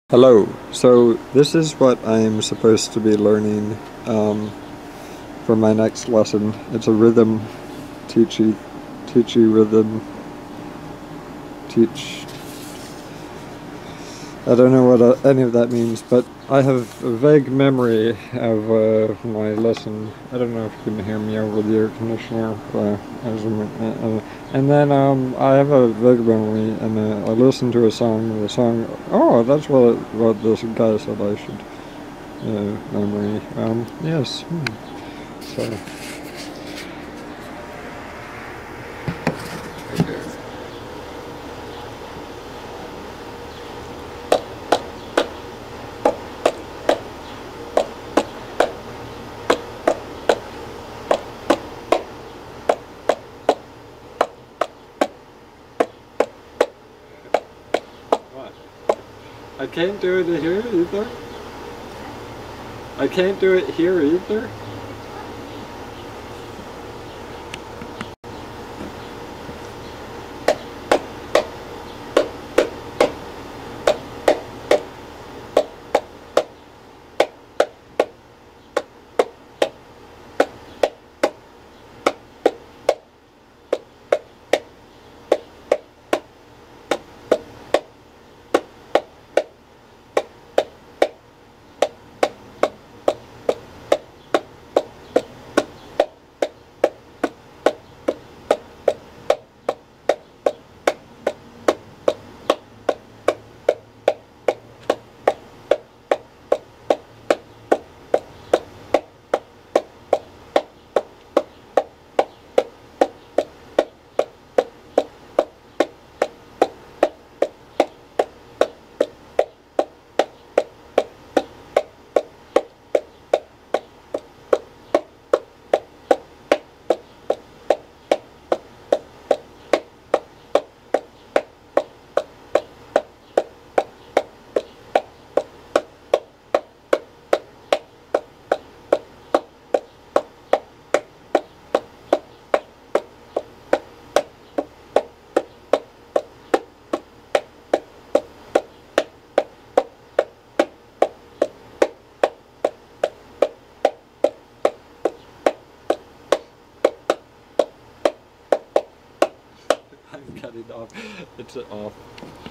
Hello. So this is what I'm supposed to be learning for my next lesson. It's a rhythm teachy rhythm teach. I don't know what any of that means, but I have a vague memory of my lesson. I don't know if you can hear me over the air conditioner. And then I have a vague memory, and I listened to a song. And the song, oh, that's what this guy said I should memory. Yes. So. I can't do it here either. I can't do it here either. I'm cutting off. It's off.